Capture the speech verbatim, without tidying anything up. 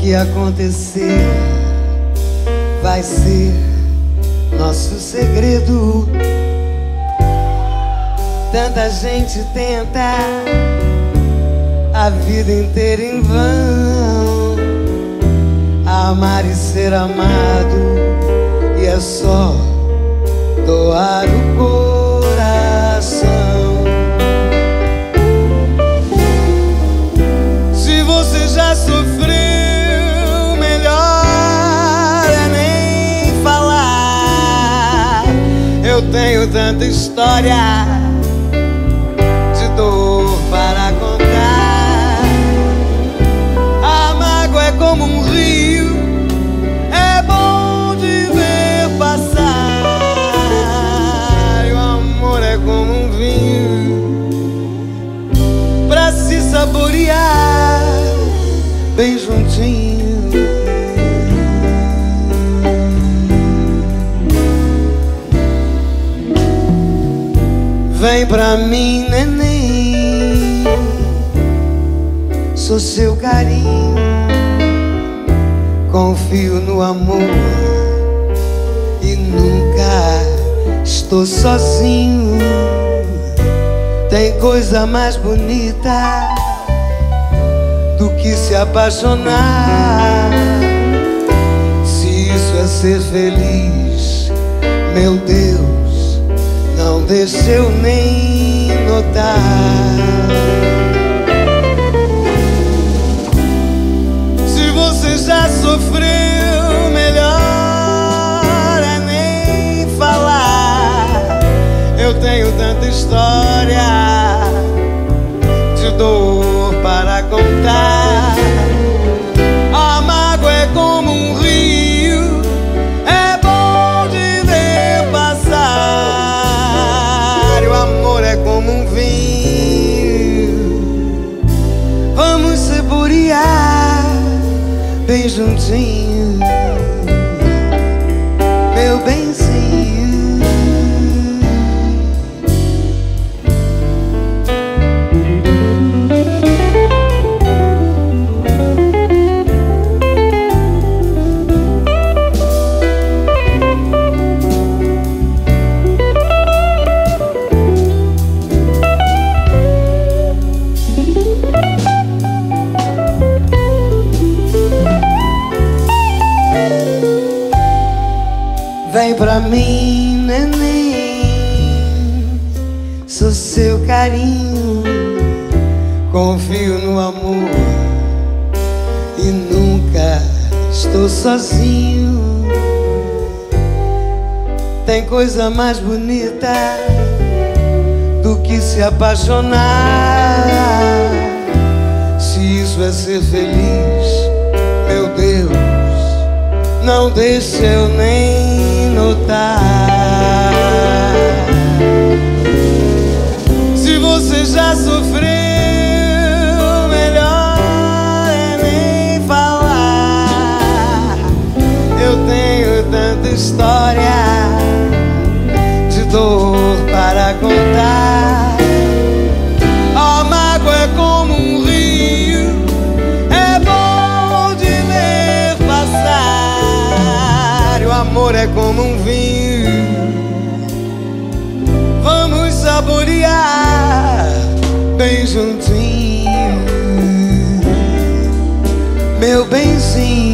que acontecer vai ser nosso segredo. Tanta gente tenta a vida inteira em vão amar e ser amado, e é só doar o coração. Se você já sofreu, melhor é nem falar. Eu tenho tanta história de dor para contar. A mágoa é como um rio, é bom de ver passar. E o amor é como um vinho pra se saborear bem juntinho. Vem pra mim, neném, sou seu carinho. Confio no amor e nunca estou sozinho. Tem coisa mais bonita do que se apaixonar. Se isso é ser feliz, meu Deus, não deixa eu nem notar. Se você já sofreu, melhor é nem falar. Eu tenho tanta história de dor para contar. A mágoa é como um rio, é bom de ver passar. E o amor é como um vinho, vamos saborear bem juntinho, meu benzinho. Vem pra mim, neném, sou seu carinho. Confio no amor e nunca estou sozinho. Tem coisa mais bonita do que se apaixonar. Se isso é ser feliz, meu Deus, não deixa eu nem notar. Se você já sofreu, melhor é nem falar. Eu tenho tanta história de dor para contar. A mágoa é como um rio, é bom de ver passar. E o amor é como um vinho, vamos saborear bem juntinho, meu benzinho.